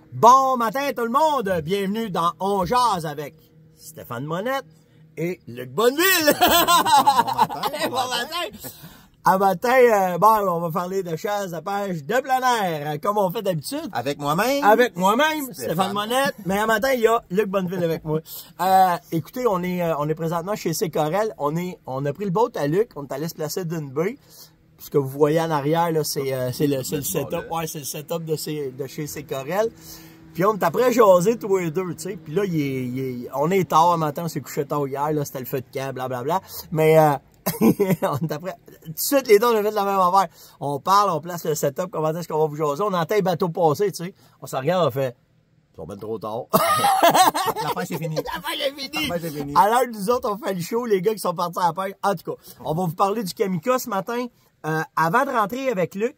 Bon matin tout le monde, bienvenue dans On Jase avec Stéphane Monette et Luc Bonneville. Bon matin. À matin, on va parler de chasse à pêche de plein air, comme on fait d'habitude. Avec moi-même. Avec moi-même, Stéphane Monette. Mais à matin, il y a Luc Bonneville avec moi. Écoutez, on est présentement chez Secorel. On a pris le boat à Luc, on est allé se placer d'une baie. Ce que vous voyez en arrière, là, c'est le setup. Ouais, c'est le setup de chez Secorel. Puis on est après jaser tous les deux, tu sais. Puis là, on est tard un matin, on s'est couché tard hier, là, c'était le feu de camp, blablabla. Mais on est après. Tout de suite, les deux, on a fait la même affaire. On parle, on place le setup, comment est-ce qu'on va vous jaser. On entend les bateaux passer, tu sais. On se regarde, on fait. Ils sont bien trop tard. La pêche est finie. La pêche est finie. À l'heure, nous autres, on fait le show, les gars qui sont partis à la pêche. En tout cas, on va vous parler du Kamika ce matin. Avant de rentrer avec Luc,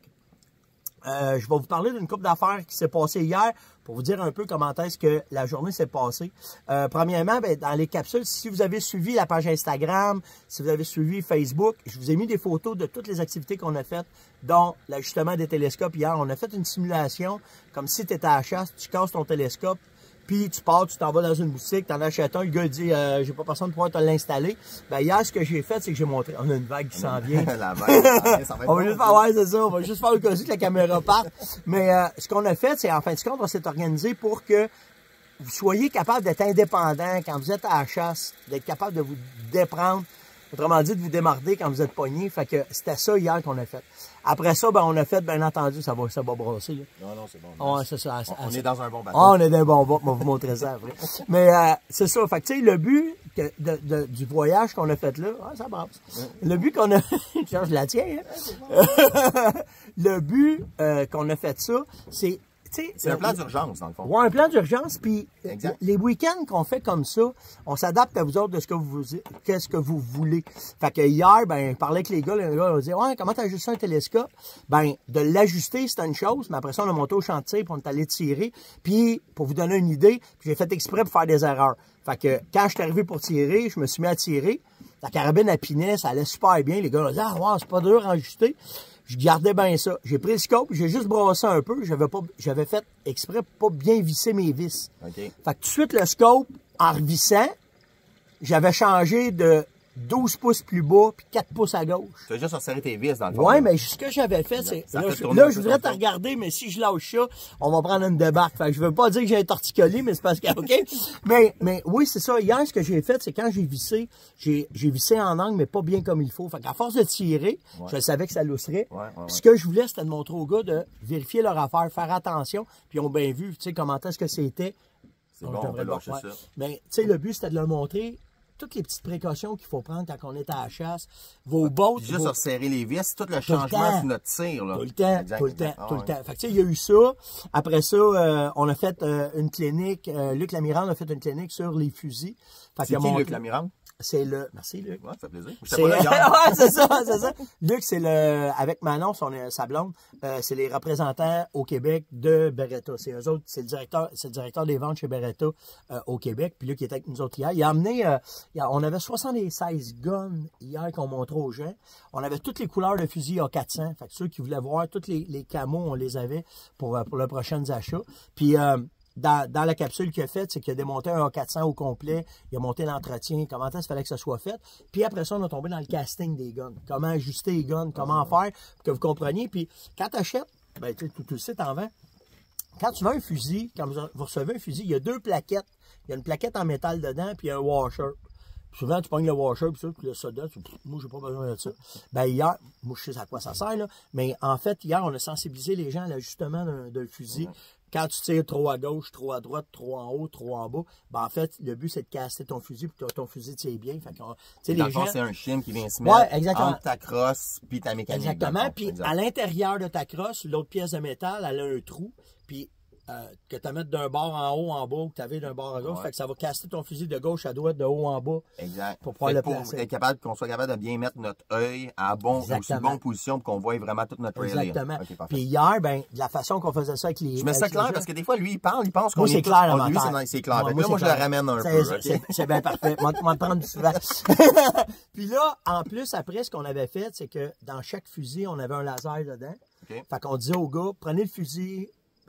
je vais vous parler d'une couple d'affaires qui s'est passée hier pour vous dire un peu comment est-ce que la journée s'est passée. Premièrement, dans les capsules, si vous avez suivi la page Instagram, si vous avez suivi Facebook, je vous ai mis des photos de toutes les activités qu'on a faites, dont l'ajustement des télescopes hier. On a fait une simulation, comme si tu étais à la chasse, tu casses ton télescope, puis tu pars, tu t'en vas dans une boutique, t'en achètes un, le gars dit j'ai pas personne pour pouvoir te l'installer. Ben hier, ce que j'ai fait, c'est que j'ai montré. On a une vague qui s'en vient. La vague, ça va être on va juste faire, ouais, c'est ça, on va juste faire le cas que la caméra parte. Mais ce qu'on a fait, c'est en fin de compte, on s'est organisé pour que vous soyez capable d'être indépendant quand vous êtes à la chasse, d'être capable de vous déprendre. Autrement dit, de vous démarrer quand vous êtes pogné. Fait que c'était ça hier qu'on a fait. Après ça, on a fait, bien entendu, ça va brasser. Là. Non, c'est bon. Ouais, c'est ça. On est dans un bon bateau. On est dans un bon bateau. On va vous montrer ça après. Mais c'est ça. Fait que, tu sais, le but du voyage qu'on a fait là, ça brasse. Le but qu'on a... je la tiens, hein? Le but qu'on a fait ça, c'est... C'est un plan d'urgence, dans le fond. Ouais, un plan d'urgence, puis les week-ends qu'on fait comme ça, on s'adapte à vous autres de ce que vous voulez. Fait que hier, je parlais avec les gars ont dit « Ouais, comment t'ajustes un télescope? » De l'ajuster, c'était une chose, mais après ça, on a monté au champ de tir, puis on est allé tirer. Puis, pour vous donner une idée, j'ai fait exprès pour faire des erreurs. Fait que quand je suis arrivé pour tirer, je me suis mis à tirer. La carabine à pinet, ça allait super bien. Les gars ont dit « Ah, ouais, c'est pas dur à ajuster. » Je gardais bien ça. J'ai pris le scope, j'ai juste brassé un peu. J'avais fait exprès pour pas bien visser mes vis. Okay. Fait que tout de suite, le scope, en revissant, j'avais changé de 12 pouces plus bas puis 4 pouces à gauche. Tu as juste resserré tes vis dans le fond. Ouais, mais ce que j'avais fait, c'est... Là, je voudrais te regarder, mais si je lâche ça, on va prendre une débarque. Fait que je veux pas dire que j'ai un torticolis, mais c'est parce que... OK? mais oui, c'est ça. Hier, ce que j'ai fait, c'est quand j'ai vissé en angle, mais pas bien comme il faut. Fait qu'à force de tirer, je savais que ça lousserait. Ce que je voulais, c'était de montrer aux gars de vérifier leur affaire, faire attention. Puis ils ont bien vu, tu sais, comment est-ce que c'était. C'est bon, on peut lâcher ça. Mais, tu sais, le but, c'était de leur montrer toutes les petites précautions qu'il faut prendre quand on est à la chasse. Vos bottes... Juste resserrer les vis, tout le changement de notre tir. Là. Tout le temps. Fait que tu sais, il y a eu ça. Après ça, on a fait une clinique. Luc Lamirande a fait une clinique sur les fusils. C'est qui Luc Lamirande? C'est le... Merci, Luc. Ouais, ça fait plaisir. Ouais, c'est ça. Luc, c'est avec Manon, sa blonde, c'est les représentants au Québec de Beretta. C'est eux autres, c'est le directeur des ventes chez Beretta au Québec. Puis Luc, qui était avec nous autres hier. Il a amené, on avait 76 guns hier qu'on montrait aux gens. On avait toutes les couleurs de fusil A400. Fait que ceux qui voulaient voir toutes les camos, on les avait pour les prochains achats. Puis, dans la capsule qu'il a faite, c'est qu'il a démonté un A400 au complet, il a monté l'entretien, comment est-ce qu'il fallait que ça soit fait. Puis après ça, on a tombé dans le casting des guns. Comment ajuster les guns, comment faire, pour que vous compreniez. Puis quand tu achètes, tout le site en vend. Quand tu veux un fusil, quand vous recevez un fusil, il y a deux plaquettes. Il y a une plaquette en métal dedans, puis il y a un washer. Puis souvent, tu pognes le washer, puis ça, puis le soda, moi, j'ai pas besoin de ça. Hier, moi, je sais à quoi ça sert, là. Mais en fait, hier, on a sensibilisé les gens à l'ajustement d'un fusil. Quand tu tires trop à gauche, trop à droite, trop en haut, trop en bas, en fait, le but, c'est de casser ton fusil pour que ton fusil tire bien. Fait que, dans le fond, c'est un chim qui vient se mettre entre ta crosse puis ta mécanique. Exactement. Puis à l'intérieur de ta crosse, l'autre pièce de métal, elle a un trou. Puis que tu mettes d'un bord en haut, en bas, ou que tu avais d'un bord à gauche. Fait que ça va casser ton fusil de gauche à droite, de haut en bas. Exact. Pour pouvoir le placer. Qu'on soit capable de bien mettre notre œil à aussi bonne position pour qu'on voie vraiment toute notre trail. Exactement. Okay, puis hier, de la façon qu'on faisait ça avec les... Je mets ça clair parce que des fois, lui, il pense qu'on est c'est clair. Lui, c'est clair. Moi, je le ramène un peu. C'est bien parfait. On va te prendre souvent. Puis là, en plus, après, ce qu'on avait fait, c'est que dans chaque fusil, on avait un laser dedans. Fait qu'on disait aux gars, prenez le fusil...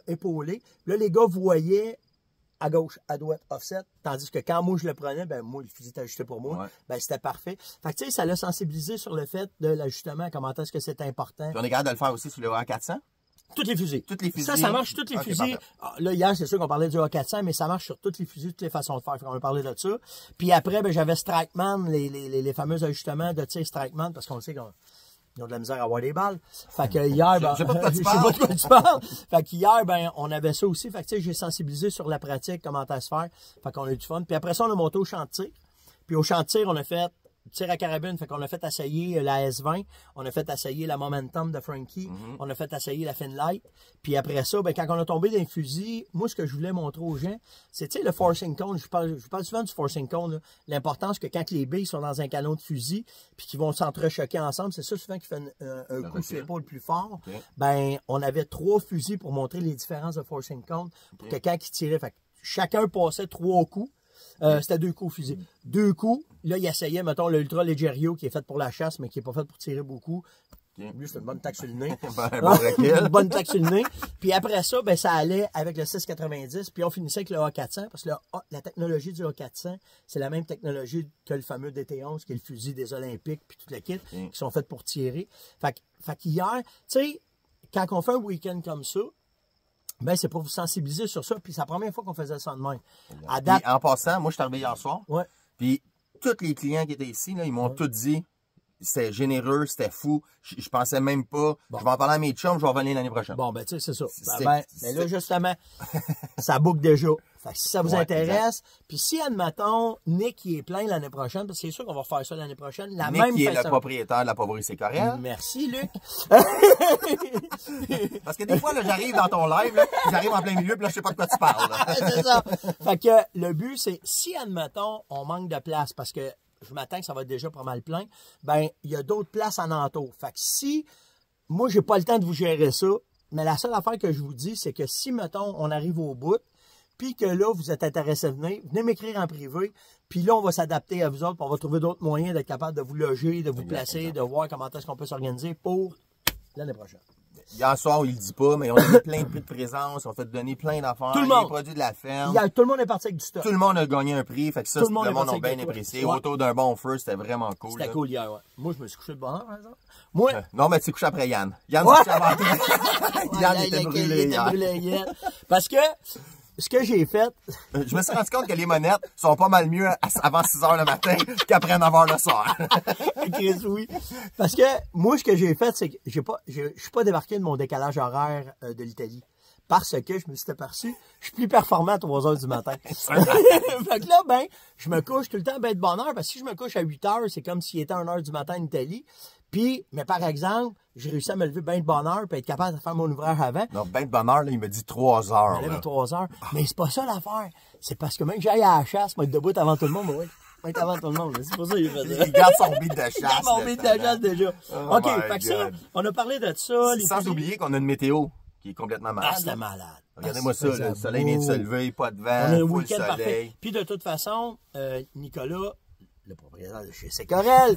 épaulé. Là, les gars voyaient à gauche, à droite, offset. Tandis que quand moi, je le prenais, ben moi, le fusil était ajusté pour moi. Ben c'était parfait. Fait que, tu sais, ça l'a sensibilisé sur le fait de l'ajustement, comment est-ce que c'est important. Puis on est capable de le faire aussi sur le A400? Tous les fusils. Toutes les fusils. Ça marche tous les fusils. Là, hier, c'est sûr qu'on parlait du A400, mais ça marche sur tous les fusils, toutes les façons de faire. On a parlé de ça. Puis après, ben, j'avais Strikeman, les fameux ajustements de tir Strikeman, parce qu'on le sait qu'on ils ont de la misère à avoir des balles. Fait que hier, ben, je sais pas de quoi tu parles. Fait qu'hier, ben, on avait ça aussi. Fait que, tu sais, j'ai sensibilisé sur la pratique, comment ça se faire. Fait qu'on a eu du fun. Puis après ça, on a monté au champ de tir. Puis au champ de tir, on a fait tir à carabine. Fait qu'on a fait essayer la S20. On a fait essayer la Momentum de Frankie. On a fait essayer la Finlight. Puis après ça, ben, quand on a tombé dans les fusils, moi, ce que je voulais montrer aux gens, c'est, tu sais, le forcing cone. Je parle souvent du forcing cone, là. L'importance que quand les billes sont dans un canon de fusil, puis qu'ils vont s'entrechoquer ensemble, c'est ça souvent qui fait un coup sur l'épaule plus fort. Ben, on avait 3 fusils pour montrer les différences de forcing cone, pour que quand ils tiraient, fait que chacun passait 3 coups. C'était 2 coups au fusil. 2 coups. Là, il essayait, mettons, le Ultra Leggero qui est fait pour la chasse, mais qui n'est pas fait pour tirer beaucoup. Lui, c'est une bonne taxe sur le nez. Une bonne taxe sur le nez. Puis après ça, ben, ça allait avec le 690. Puis on finissait avec le A400, parce que la technologie du A400, c'est la même technologie que le fameux DT11, qui est le fusil des Olympiques, puis toute la kit, qui sont faits pour tirer. Fait qu'hier, tu sais, quand on fait un week-end comme ça, ben, c'est pour vous sensibiliser sur ça. Puis c'est la première fois qu'on faisait ça de même. À date... En passant, moi, je suis arrivé hier soir. Ouais. Puis tous les clients qui étaient ici, là, ils m'ont tout dit. C'était généreux, c'était fou. Je pensais même pas. Bon. Je vais en parler à mes chums, je vais revenir l'année prochaine. Bon, ben, tu sais, c'est ça. Mais là, justement, ça boucle déjà. Fait que si ça vous intéresse, puis si, admettons, Nick il est plein l'année prochaine, parce que c'est sûr qu'on va faire ça l'année prochaine, Nick qui est le propriétaire de la Poivrerie Sécorel. Merci, Luc. Parce que des fois, là, j'arrive dans ton live, là, j'arrive en plein milieu, puis là, je sais pas de quoi tu parles. C'est ça. Fait que le but, c'est, si, admettons, on manque de place, parce que je m'attends que ça va être déjà pas mal plein, ben, il y a d'autres places en entour. Fait que si, moi, j'ai pas le temps de vous gérer ça, mais la seule affaire que je vous dis, c'est que si, mettons, on arrive au bout, puis que là, vous êtes intéressé à venir, venez m'écrire en privé, puis là, on va s'adapter à vous autres, puis on va trouver d'autres moyens d'être capable de vous loger, de vous placer, de voir comment est-ce qu'on peut s'organiser pour l'année prochaine. Hier soir, il le dit pas, mais on a eu plein de prix de présence, on fait donner plein d'affaires, les produits de la ferme. Tout le monde est parti avec du stock. Tout le monde a gagné un prix, fait que ça, le monde a bien apprécié. Ouais. Autour d'un bon feu, c'était vraiment cool. C'était cool hier, ouais. Moi, je me suis couché de bonne heure, par exemple. Moi... non, mais tu t'es couché après Yann. Yann s'est couché avant toi. Yann était brûlé hier. Parce que... ce que j'ai fait... je me suis rendu compte que les monettes sont pas mal mieux avant 6 h le matin qu'après 9 h le soir. Chris, oui. Parce que moi, ce que j'ai fait, c'est que je suis pas débarqué de mon décalage horaire de l'Italie. Parce que je me suis aperçu, je suis plus performant à 3 h du matin. Fait que là, ben, je me couche tout le temps ben de bonne heure. Parce que si je me couche à 8 h, c'est comme s'il était 1 h du matin en Italie. Puis, mais par exemple, j'ai réussi à me lever bien de bonne heure puis être capable de faire mon ouvrage avant. Non, bien de bonne heure, là, il me dit 3 h. Je me lève à 3 h. Mais c'est pas ça l'affaire. C'est parce que même que j'aille à la chasse, moi, être debout avant tout le monde, oui. Être avant tout le monde. C'est pour ça qu'il fait ça. Il garde son beat de chasse. Il garde mon beat de chasse déjà. Oh OK, fait que ça, on a parlé de ça. Sans oublier qu'on a une météo qui est complètement malade. Ah, c'était malade. Regardez-moi ça, le soleil vient de se lever, pas de vent, on a un full week-end soleil. Parfait. Puis de toute façon, Nicolas, le propriétaire de chez Sécorel,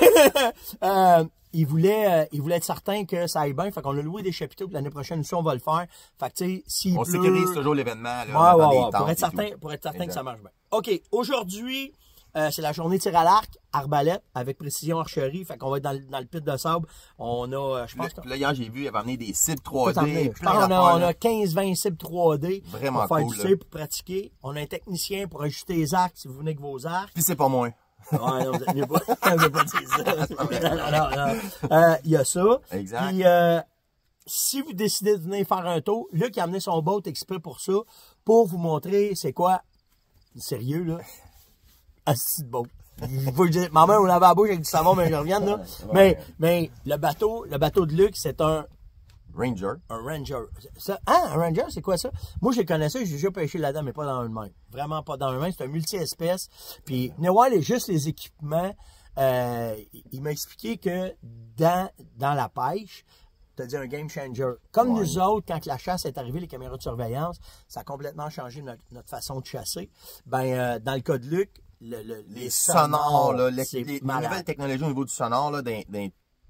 il voulait être certain que ça aille bien. Fait qu'on a loué des chapiteaux, puis l'année prochaine, nous, on va le faire. Fait que, tu sais, s'il pleut... On sécurise toujours l'événement, là. Ouais, pour être certain que ça marche bien. OK, aujourd'hui, c'est la journée tir à l'arc, arbalète, avec précision archerie. Fait qu'on va être dans le pit de sable. On a, je pense que... Là, hier, j'ai vu, il avait amené des cibles 3D. On a 15-20 cibles 3D. Vraiment pour faire cool, du tir, pour pratiquer. On a un technicien pour ajuster les arcs, si vous venez avec vos arcs. Puis c'est pas moi. Ouais, non, vous n'avez pas dit ça. Non. Il y a ça. Exact. Puis, si vous décidez de venir faire un tour, Luc a amené son boat exprès pour ça, pour vous montrer c'est quoi, sérieux, là, assis de boat. Faut le dire. Maman, on l'avait à la bouche avec du savon, mais je reviens, là. Mais le bateau de Luc, c'est un Ranger. Un Ranger. Un Ranger, c'est quoi ça? Moi, je le connaissais, j'ai déjà pêché là-dedans, mais pas dans un main. Vraiment pas dans un main. C'est un multi-espèce. Puis, venez voir juste les équipements. Il m'a expliqué que dans la pêche, c'est-à-dire un game changer. Comme nous autres, quand la chasse est arrivée, les caméras de surveillance, ça a complètement changé notre façon de chasser. Ben, dans le cas de Luc, les sonores, là, les nouvelles technologies au niveau du sonore, là, d'un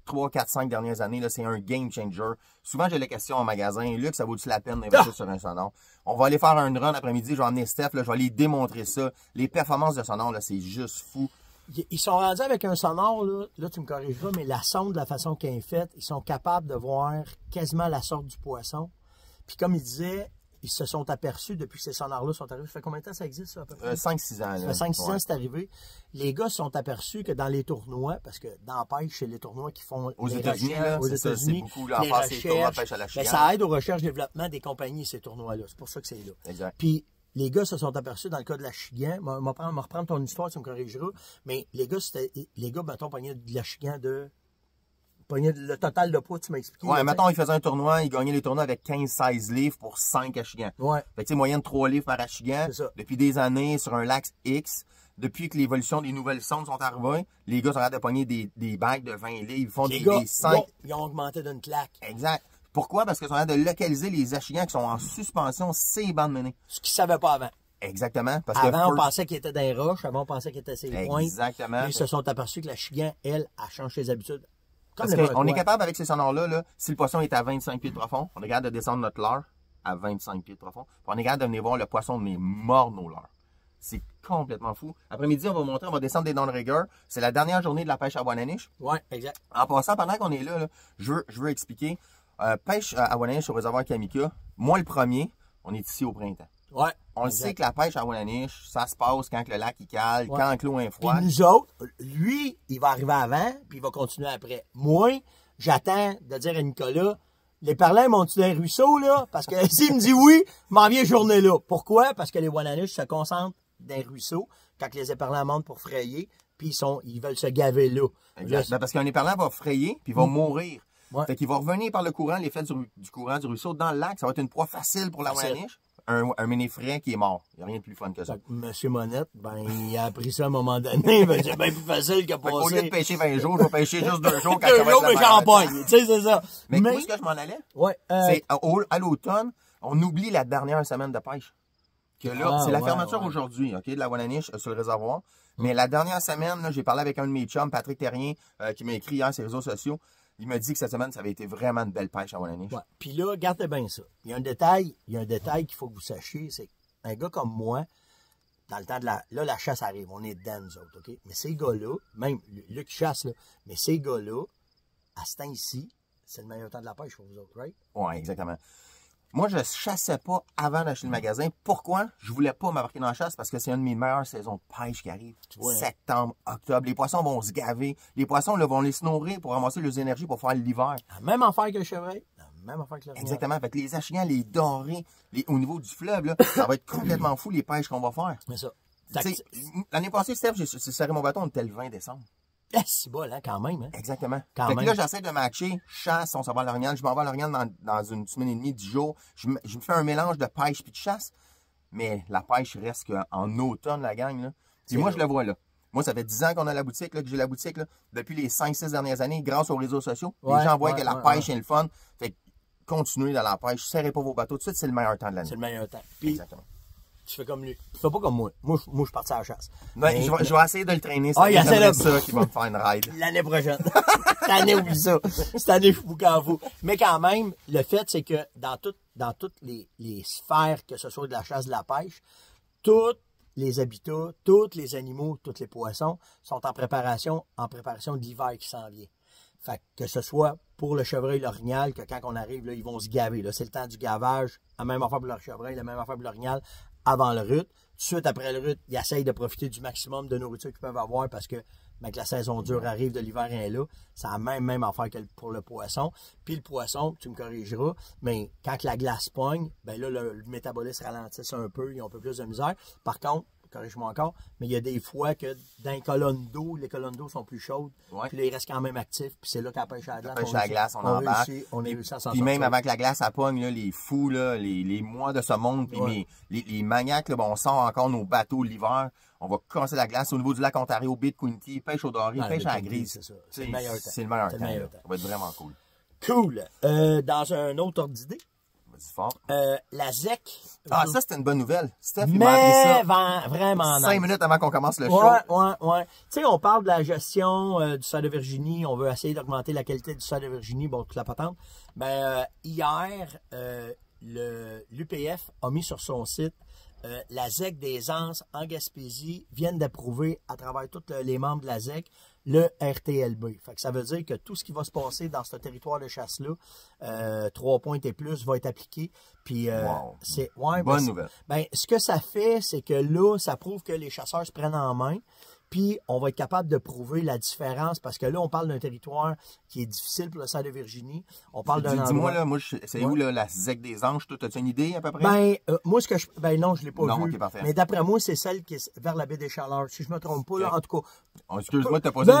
3, 4, 5 dernières années, là, c'est un game changer. Souvent, j'ai les questions en magasin. Luc, ça vaut-tu la peine d'investir sur un sonore? On va aller faire un run après-midi. Je vais emmener Steph, là, je vais aller démontrer ça. Les performances de sonore, là, c'est juste fou. Ils sont rendus avec un sonore, là tu me corrigeras, mais la sonde, de la façon qu'elle est faite, ils sont capables de voir quasiment la sorte du poisson. Puis comme il disait, ils se sont aperçus depuis que ces sonars-là sont arrivés. Ça fait combien de temps ça existe, ça, à peu près? 5-6 ans. Ça fait 5-6 ans, c'est arrivé. Les gars se sont aperçus que dans les tournois, parce que dans la pêche, c'est les tournois qui font aux les États-Unis, recherches, aux c'est États-Unis, beaucoup, là, les en face, les tournois de recherches, pêche à la ben, chienne. ça aide aux recherches-développement des compagnies, ces tournois-là. C'est pour ça que c'est là. Exact. Puis, les gars se sont aperçus, dans le cas de la chigan, on va reprendre ton histoire, tu me corrigeras, mais les gars, mettons, pognaient de la chigan pognaient le total de poids, tu m'as expliqué. Ouais, mettons, ils faisaient un tournoi, ils gagnaient les tournois avec 15-16 livres pour 5 achigans. Ouais. Fait que, tu sais, moyenne 3 livres par achigan. C'est ça. Depuis des années, sur un lac X, depuis que l'évolution des nouvelles sondes sont arrivées, les gars sont capables de pogner des bagues de 20 livres, ils font Les des gars, 5. ils ont augmenté d'une claque. Exact. Pourquoi? Parce qu'ils sont capables de localiser les achigans qui sont en suspension ces bandes menées. Ce qu'ils ne savaient pas avant. Exactement. Parce Avant, que on pensait qu'il était dans les roches. Avant, on pensait qu'il était sur les pointes. Exactement. Ils se sont aperçus que la chigan, elle change ses habitudes. Parce qu'on est capable, avec ces sonores-là, là, si le poisson est à 25 pieds de profond, on est capable de descendre notre leurre à 25 pieds de profond. Puis on est capable de venir voir le poisson venir mordre nos leurres. C'est complètement fou. Après-midi, on va descendre des dents de rigueur. C'est la dernière journée de la pêche à Wananiche. Oui, exact. En passant, pendant qu'on est là, je veux expliquer. Pêche à Wananiche au réservoir Kamika, moi le premier, on est ici au printemps. Ouais. On le sait que la pêche à Wananiche, ça se passe quand le lac il cale, Ouais. quand l'eau est Puis froide. nous autres, lui, il va arriver avant, puis il va continuer après. Moi, j'attends de dire à Nicolas, les parlants montent-tu dans les ruisseaux, là? Parce que s'il me dit oui, je m'en viens journée là. Pourquoi? Parce que les Wananiches se concentrent dans les ruisseaux quand les éparlants montent pour frayer, puis ils veulent se gaver là. Exact. Ben, parce qu'un éperlant va frayer, puis il va mourir. Ouais. Fait qu'il va revenir par le courant, l'effet du courant du ruisseau dans le lac. Ça va être une proie facile pour la Facile. Wananiche. Un ménéfrais qui est mort. Il n'y a rien de plus fun que ça. Fait que Monsieur Monette, il a appris ça à un moment donné. Ben, c'est bien plus facile que Au lieu de passer pêcher 20 jours, je vais pêcher juste 2 jours quand 2 ça va jours, être mais le j'en meilleur pogne. Tu sais, c'est ça. Mais où est-ce que je m'en allais? Ouais, C'est à l'automne, on oublie la dernière semaine de pêche. Que là, c'est la fermeture aujourd'hui, OK, de la Wananiche sur le réservoir. Mais la dernière semaine, là, j'ai parlé avec un de mes chums, Patrick Terrien, qui m'a écrit hier sur les réseaux sociaux. Il m'a dit que cette semaine, ça avait été vraiment une belle pêche à Wananiche. Ouais. Puis là, regardez bien ça. Il y a un détail qu'il faut que vous sachiez, c'est qu'un gars comme moi, dans le temps de la chasse arrive, on est dedans, nous autres, OK? Mais ces gars-là, même Luc qui chasse, là, mais ces gars-là, à ce temps-ci, c'est le meilleur temps de la pêche pour vous autres, right? Oui, exactement. Moi, je chassais pas avant d'acheter le magasin. Pourquoi? Je voulais pas m'embarquer dans la chasse parce que c'est une de mes meilleures saisons de pêche qui arrive. Tu vois, hein? Septembre, octobre. Les poissons vont se gaver. Les poissons là, vont les se nourrir pour ramasser leurs énergies pour faire l'hiver. La même affaire que le chevreuil, la même affaire que le renard. Exactement. Fait que les achigans, les dorés, au niveau du fleuve, là, ça va être complètement fou les pêches qu'on va faire. Mais ça. Tu sais, l'année passée, Steph, j'ai serré mon bâton, on était le 20 décembre. C'est bon, hein, quand même. Hein? Exactement. Quand Fait même. que là, j'essaie de matcher chasse, on s'en va à l'Orignal. Je m'en vais à l'Orignal dans une semaine et demie, 10 jours. Je me fais un mélange de pêche puis de chasse. Mais la pêche reste qu'en automne, la gang. Là. Puis moi, je le vois là. Moi, ça fait 10 ans qu'on a la boutique, là, que j'ai la boutique. Là. Depuis les 5-6 dernières années, grâce aux réseaux sociaux, les gens voient que la pêche est le fun. Fait que continuez dans la pêche. Serrez pas vos bateaux. Tout de suite, c'est le meilleur temps de l'année. C'est le meilleur temps. Puis, Exactement. tu fais comme lui. Tu fais pas comme moi. Moi, je suis parti à la chasse. Ouais, je vais essayer de le traîner. Ah, il essaie J'aimerais de- ça qui va me faire une ride. L'année prochaine. Cette année, oublie ça. Cette année, je suis bouquin à vous. Mais quand même, le fait, c'est que dans toutes les sphères, que ce soit de la chasse, de la pêche, tous les habitats, tous les animaux, tous les poissons sont en préparation de l'hiver qui s'en vient. Fait que ce soit pour le chevreuil, l'orignal, que quand on arrive, là, ils vont se gaver. Là. C'est le temps du gavage. La même affaire pour le chevreuil, la même affaire pour l'orignal avant le rut. Tout de suite après le rut, ils essayent de profiter du maximum de nourriture qu'ils peuvent avoir parce que ben, que la saison dure arrive, de l'hiver est là. C'est la même affaire que pour le poisson. Puis le poisson, tu me corrigeras, mais quand la glace pogne, ben là, le métabolisme ralentit un peu, ils ont un peu plus de misère. Par contre, corrige-moi encore, mais il y a des fois que dans les colonnes d'eau sont plus chaudes, Ouais. puis là, ils restent quand même actifs, puis c'est là qu'à la pêche à la glace, Pêche à la glace, on embarque. on réussit à s'en Puis même sortir. avant que la glace à pogne, là, les fous, là, les mois de ce monde, puis Ouais. les maniaques, là, bon, on sort encore nos bateaux l'hiver. On va casser la glace au niveau du lac Ontario, baie de Quinty, pêche au doré, Ouais, pêche à la le grise. c'est ça. C'est le meilleur temps. C'est le meilleur C'est temps. le meilleur là. temps. Ça va être vraiment cool. Cool. Dans un autre ordre d'idée, Vas-y fort. La ZEC. Ah, ça, c'était une bonne nouvelle. Steph, il m'a appris ça. Vraiment 5 minutes avant qu'on commence le show. Ouais. Tu sais, on parle de la gestion du stade de Virginie. On veut essayer d'augmenter la qualité du stade de Virginie. Bon, toute la patente. Ben, hier, l'UPF a mis sur son site la ZEC des Anses en Gaspésie viennent d'approuver à travers tous les membres de la ZEC le RTLB. Fait que ça veut dire que tout ce qui va se passer dans ce territoire de chasse-là, 3 points et plus, va être appliqué. Puis, c'est bonne nouvelle. Ben, ce que ça fait, c'est que là, ça prouve que les chasseurs se prennent en main. Puis, on va être capable de prouver la différence parce que là, on parle d'un territoire qui est difficile pour le stade de Virginie. On parle d'un endroit... Dis-moi, là, c'est où là, la ZEC des Anges? Toi, as-tu une idée à peu près? Ben, moi, non, je ne l'ai pas vu. OK, parfait. Mais d'après moi, c'est celle qui est vers la baie des Chaleurs. Si je ne me trompe pas, là, en tout cas. Excuse-moi, tu as posé non,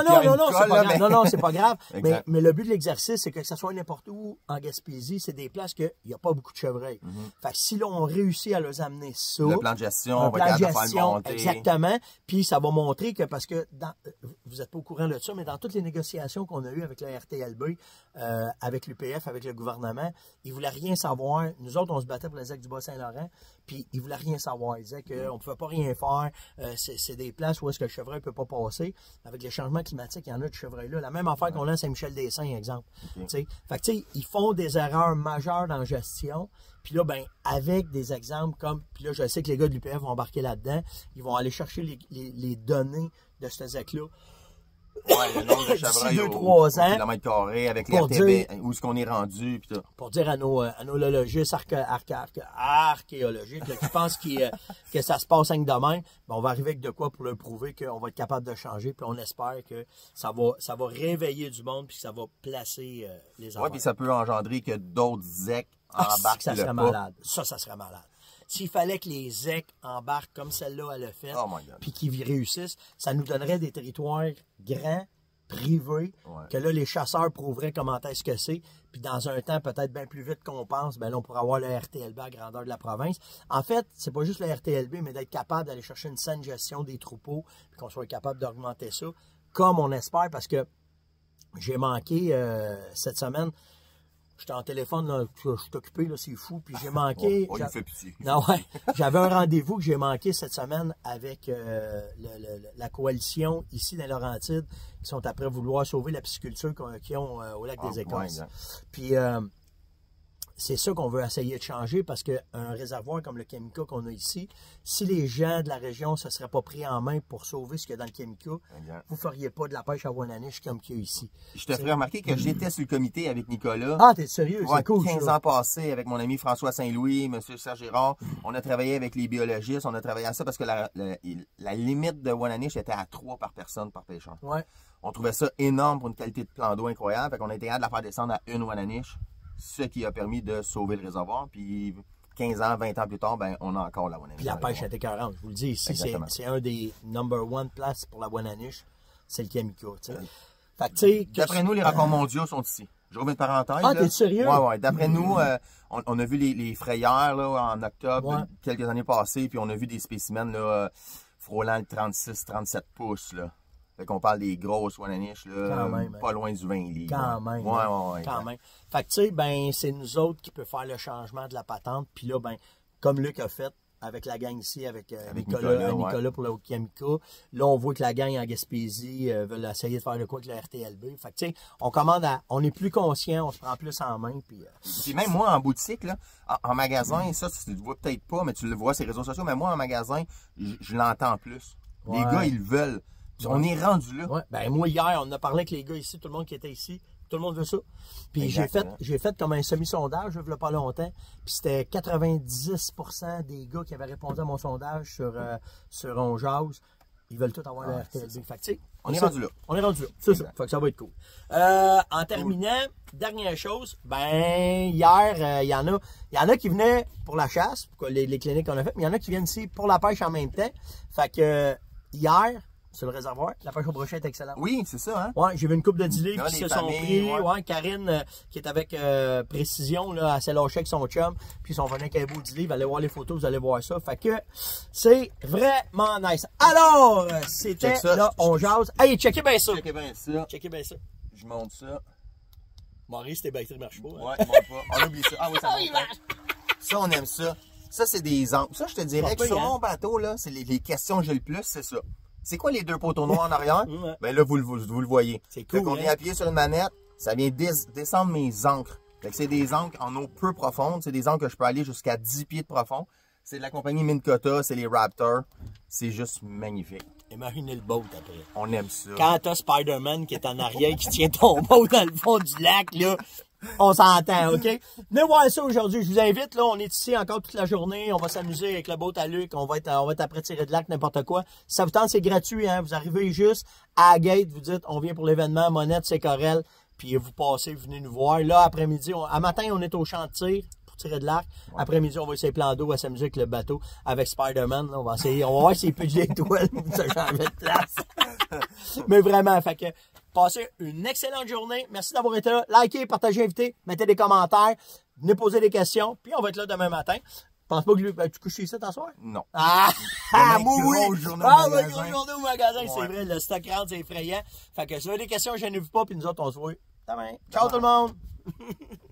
c'est pas grave. Exact. Mais le but de l'exercice, c'est que ça soit n'importe où en Gaspésie, c'est des places qu'il n'y a pas beaucoup de chevreuils. Fait que si là, on réussit à leur amener ça. Le plan de gestion, on va faire le monter. Exactement. Puis ça va montrer que, parce que vous n'êtes pas au courant de ça, mais dans toutes les négociations qu'on a eues avec le RTLB, avec l'UPF, avec le gouvernement, ils ne voulaient rien savoir. Nous autres, on se battait pour la ZEC du Bas-Saint-Laurent, puis ils ne voulaient rien savoir. Ils disaient qu'on ne pouvait pas rien faire. C'est des places où est-ce que le chevreuil ne peut pas passer. Avec les changements climatiques, il y en a de chevreuil-là. La même affaire qu'on a à Saint-Michel-des-Saints, exemple. Fait que, tu sais, ils font des erreurs majeures dans la gestion. Puis là, ben, avec des exemples comme... Puis là, je sais que les gars de l'UPF vont embarquer là-dedans. Ils vont aller chercher les données de ce ZEC-là. Ouais, le nombre de chevreuils au kilomètre carré, avec les RTB, où est-ce qu'on est rendu, puis tout. Pour dire à nos logistes archéologiques là, qui pensent que ça se passe avec demain, ben on va arriver avec de quoi pour leur prouver qu'on va être capable de changer, puis on espère que ça va réveiller du monde, puis que ça va placer les enfants. Oui, puis ça peut engendrer que d'autres ZEC embarquent ça serait malade. Ça serait malade. S'il fallait que les ZEC embarquent comme celle-là, elle a fait, puis qu'ils réussissent, ça nous donnerait des territoires grands, privés, que là, les chasseurs prouveraient comment est-ce que c'est. Puis dans un temps, peut-être bien plus vite qu'on pense, ben là, on pourrait avoir le RTLB à grandeur de la province. En fait, c'est pas juste le RTLB, mais d'être capable d'aller chercher une saine gestion des troupeaux, puis qu'on soit capable d'augmenter ça, comme on espère, parce que j'ai manqué cette semaine. J'étais en téléphone, là, je suis occupé, là, c'est fou, puis j'ai manqué... il fait pitié. Non, ouais. J'avais un rendez-vous que j'ai manqué cette semaine avec la coalition ici dans Laurentides, qui sont après vouloir sauver la pisciculture qu'ils ont au lac des Écosses. Puis c'est ça qu'on veut essayer de changer, parce qu'un réservoir comme le Kemika qu'on a ici, si les gens de la région ne se seraient pas pris en main pour sauver ce qu'il y a dans le Kemika, vous ne feriez pas de la pêche à Wananiche comme qu'il y a ici. Je te ferai remarquer que j'étais sur le comité avec Nicolas. Ah, t'es sérieux? C'est cool. 15 ans passés avec mon ami François Saint-Louis, M. Serge Girard. On a travaillé avec les biologistes, on a travaillé à ça parce que la limite de Wananiche était à 3 par personne par pêcheur. Ouais. On trouvait ça énorme pour une qualité de plan d'eau incroyable. Fait qu'on a été capable de la faire descendre à 1 Wananiche, ce qui a permis de sauver le réservoir. Puis 15 ans, 20 ans plus tard, ben, on a encore la Wananiche. Puis la pêche est écœurante, je vous le dis. Ici, c'est un des number one places pour la Wananiche, c'est le Kemika. Fait que, d'après nous, les records mondiaux sont ici. J'ouvre une parenthèse. Ah, t'es sérieux? Ouais. D'après nous, on a vu les frayeurs là, en octobre, quelques années passées, puis on a vu des spécimens là, frôlant le 36-37 pouces. Là. Fait qu'on parle des grosses Wananiche, là, pas loin du 20 livres. Quand même. Ouais. Quand même. Fait que, tu sais, ben, c'est nous autres qui peut faire le changement de la patente. Puis là, ben, comme Luc a fait avec la gang ici, avec Nicolas pour le Kemika, là, on voit que la gang en Gaspésie veut essayer de faire de quoi avec le RTLB. Fait que, tu sais, on est plus conscient, on se prend plus en main. Puis même moi, en boutique, là, en magasin, ça, tu le vois peut-être pas, mais tu le vois sur les réseaux sociaux, mais moi, en magasin, je l'entends plus. Les gars, ils veulent. On est rendu là. Ouais. Ben, moi, hier, on a parlé avec les gars ici, tout le monde qui était ici. Tout le monde veut ça. Puis j'ai fait comme un semi-sondage, il n'y a pas longtemps. Puis c'était 90% des gars qui avaient répondu à mon sondage sur On Jase. Ils veulent tout avoir le RTLB. Fait que, on est rendu là. On est rendu là. C'est ça. Fait que ça va être cool. En terminant, dernière chose, ben hier, il y en a qui venaient pour la chasse, pour les cliniques qu'on a faites, mais il y en a qui viennent ici pour la pêche en même temps. Fait que hier, sur le réservoir, la pêche au brochet est excellente. Oui, c'est ça, hein? Ouais, j'ai vu une couple de 10 livres qui se sont pris. Ouais, Karine, qui est avec précision, là, elle s'est lâchée avec son chum, puis ils sont venus avec un beau 10 livres. Allez voir les photos, vous allez voir ça. Fait que c'est vraiment nice. Alors, c'était là, on jase. Hey, checkez bien ça. Checkez bien ça. Je monte ça. Maurice, tes batteries ne marchent pas. Hein? Ouais, ils montent pas. On oublie ça. Ah oui, ça monte. Ça, on aime ça. Ça, c'est des ancres. Ça, je te dirais que sur hein? mon bateau, là, c'est les questions que j'ai le plus, c'est ça. C'est quoi les 2 poteaux noirs en arrière? Ouais. Ben là, vous le voyez. C'est cool, Fait qu'on hein? vient appuyer sur une manette, ça vient descendre mes ancres. Fait que c'est des ancres en eau peu profonde. C'est des ancres que je peux aller jusqu'à 10 pieds de profond. C'est de la compagnie Minn Kota, c'est les Raptor. C'est juste magnifique. Imaginez le boat après. On aime ça. Quand t'as Spider-Man qui est en arrière, qui tient ton boat dans le fond du lac, là, on s'entend, OK? Venez voir ça aujourd'hui. Je vous invite, là, on est ici encore toute la journée. On va s'amuser avec le boat à Luc. On va être après tirer de lac, n'importe quoi. Si ça vous tente, c'est gratuit, hein? Vous arrivez juste à la gate, vous dites, on vient pour l'événement, Monette, c'est Corel. Puis vous passez, vous venez nous voir. Là, après-midi, à matin, on est au champ de tir pour tirer de l'arc. Ouais. Après-midi, on va essayer plein d'eau, on va s'amuser avec le bateau, avec Spider-Man. On va essayer, on va voir s'il peut de l'étoile pour se changer de place. Mais vraiment, fait que passez une excellente journée. Merci d'avoir été là. Likez, partagez, invitez, mettez des commentaires, venez poser des questions, puis on va être là demain matin. Pense pas que tu couches ici t'en soir? Non. Ah! Grosse journée au magasin. Grosse journée au magasin, Ouais. c'est vrai. Le stock rentre, c'est effrayant. Fait que si vous avez des questions, gênez-vous pas, puis nous autres, on se voit demain. Ciao tout le monde!